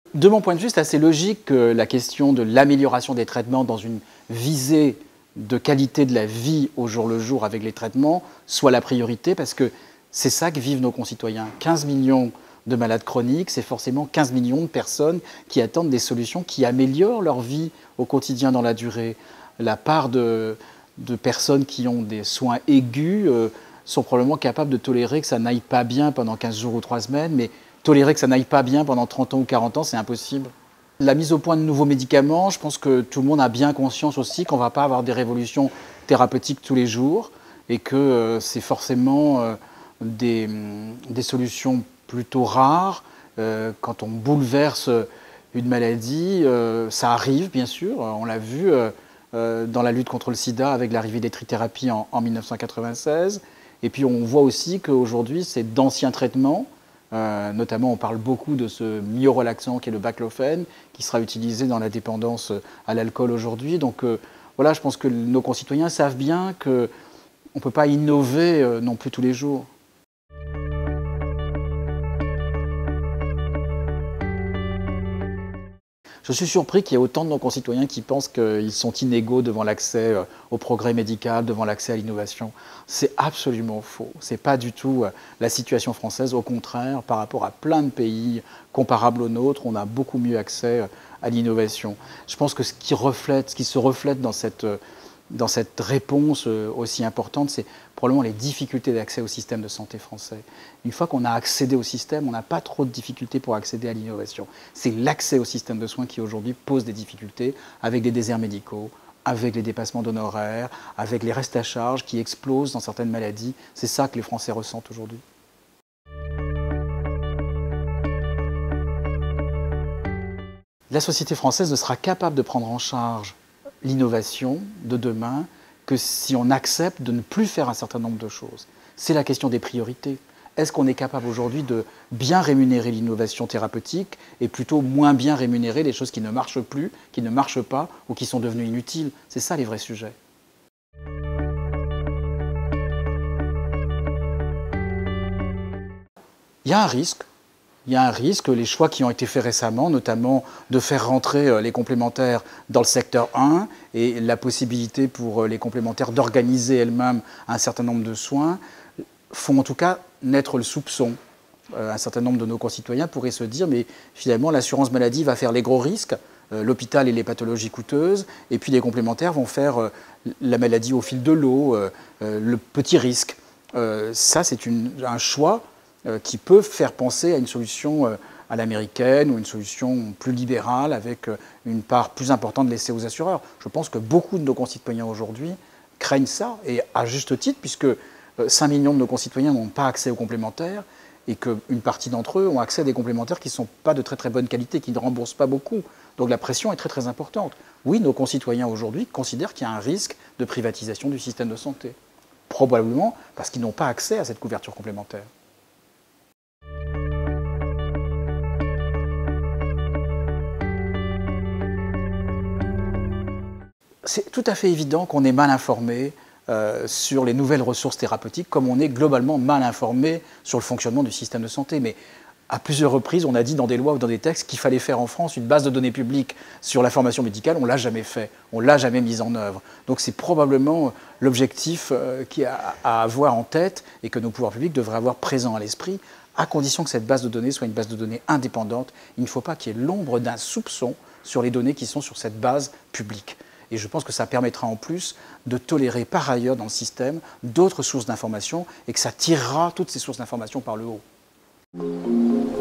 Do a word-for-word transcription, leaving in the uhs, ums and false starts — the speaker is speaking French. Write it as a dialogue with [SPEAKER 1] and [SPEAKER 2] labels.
[SPEAKER 1] De mon point de vue, c'est assez logique que la question de l'amélioration des traitements dans une visée de qualité de la vie au jour le jour avec les traitements soit la priorité, parce que c'est ça que vivent nos concitoyens. quinze millions de malades chroniques, c'est forcément quinze millions de personnes qui attendent des solutions qui améliorent leur vie au quotidien dans la durée. La part de, de personnes qui ont des soins aigus euh, sont probablement capables de tolérer que ça n'aille pas bien pendant quinze jours ou trois semaines, mais tolérer que ça n'aille pas bien pendant trente ans ou quarante ans, c'est impossible. La mise au point de nouveaux médicaments, je pense que tout le monde a bien conscience aussi qu'on ne va pas avoir des révolutions thérapeutiques tous les jours et que euh, c'est forcément euh, des, des solutions plutôt rares. Euh, quand on bouleverse une maladie, euh, ça arrive bien sûr, on l'a vu euh, euh, dans la lutte contre le sida avec l'arrivée des trithérapies en, en mille neuf cent quatre-vingt-seize. Et puis on voit aussi qu'aujourd'hui, c'est d'anciens traitements. Euh, notamment, on parle beaucoup de ce myorelaxant qui est le baclofène, qui sera utilisé dans la dépendance à l'alcool aujourd'hui. Donc euh, voilà, je pense que nos concitoyens savent bien qu'on ne peut pas innover euh, non plus tous les jours. Je suis surpris qu'il y ait autant de nos concitoyens qui pensent qu'ils sont inégaux devant l'accès au progrès médical, devant l'accès à l'innovation. C'est absolument faux. Ce n'est pas du tout la situation française. Au contraire, par rapport à plein de pays comparables aux nôtres, on a beaucoup mieux accès à l'innovation. Je pense que ce qui reflète, ce qui se reflète dans cette, dans cette réponse aussi importante, c'est probablement les difficultés d'accès au système de santé français. Une fois qu'on a accédé au système, on n'a pas trop de difficultés pour accéder à l'innovation. C'est l'accès au système de soins qui aujourd'hui pose des difficultés, avec des déserts médicaux, avec les dépassements d'honoraires, avec les restes à charge qui explosent dans certaines maladies. C'est ça que les Français ressentent aujourd'hui. La société française ne sera capable de prendre en charge l'innovation de demain que si on accepte de ne plus faire un certain nombre de choses. C'est la question des priorités. Est-ce qu'on est capable aujourd'hui de bien rémunérer l'innovation thérapeutique et plutôt moins bien rémunérer les choses qui ne marchent plus, qui ne marchent pas ou qui sont devenues inutiles? C'est ça les vrais sujets. Il y a un risque. Il y a un risque, les choix qui ont été faits récemment, notamment de faire rentrer les complémentaires dans le secteur un et la possibilité pour les complémentaires d'organiser elles-mêmes un certain nombre de soins, font en tout cas naître le soupçon. Un certain nombre de nos concitoyens pourraient se dire, mais finalement l'assurance maladie va faire les gros risques, l'hôpital et les pathologies coûteuses, et puis les complémentaires vont faire la maladie au fil de l'eau, le petit risque. Ça, c'est un choix qui peut faire penser à une solution à l'américaine ou une solution plus libérale avec une part plus importante laissée aux assureurs. Je pense que beaucoup de nos concitoyens aujourd'hui craignent ça, et à juste titre, puisque cinq millions de nos concitoyens n'ont pas accès aux complémentaires et qu'une partie d'entre eux ont accès à des complémentaires qui ne sont pas de très très bonne qualité, qui ne remboursent pas beaucoup. Donc la pression est très très importante. Oui, nos concitoyens aujourd'hui considèrent qu'il y a un risque de privatisation du système de santé. Probablement parce qu'ils n'ont pas accès à cette couverture complémentaire. C'est tout à fait évident qu'on est mal informé euh, sur les nouvelles ressources thérapeutiques, comme on est globalement mal informé sur le fonctionnement du système de santé. Mais à plusieurs reprises, on a dit dans des lois ou dans des textes qu'il fallait faire en France une base de données publique sur la formation médicale. On ne l'a jamais fait, on ne l'a jamais mise en œuvre. Donc c'est probablement l'objectif euh, qu'il y a à avoir en tête et que nos pouvoirs publics devraient avoir présent à l'esprit, à condition que cette base de données soit une base de données indépendante. Il ne faut pas qu'il y ait l'ombre d'un soupçon sur les données qui sont sur cette base publique. Et je pense que ça permettra en plus de tolérer par ailleurs dans le système d'autres sources d'information et que ça tirera toutes ces sources d'information par le haut.